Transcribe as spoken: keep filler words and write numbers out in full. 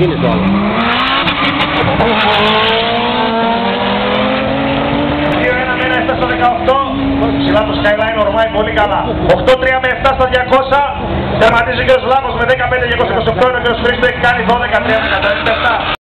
Είναι το άλλο. δύο ένα με ένα επτά στα δεκαοκτώ. Ψηλά το Skyline ορμάει πολύ καλά. οκτώ τρία με επτά στα διακόσια. Τερματίζει ο κ. Λάμος με δεκαπέντε διακόσια είκοσι οκτώ. Ο κ. Χρήστο έχει κάνει δώδεκα τρία με εκατόν επτά.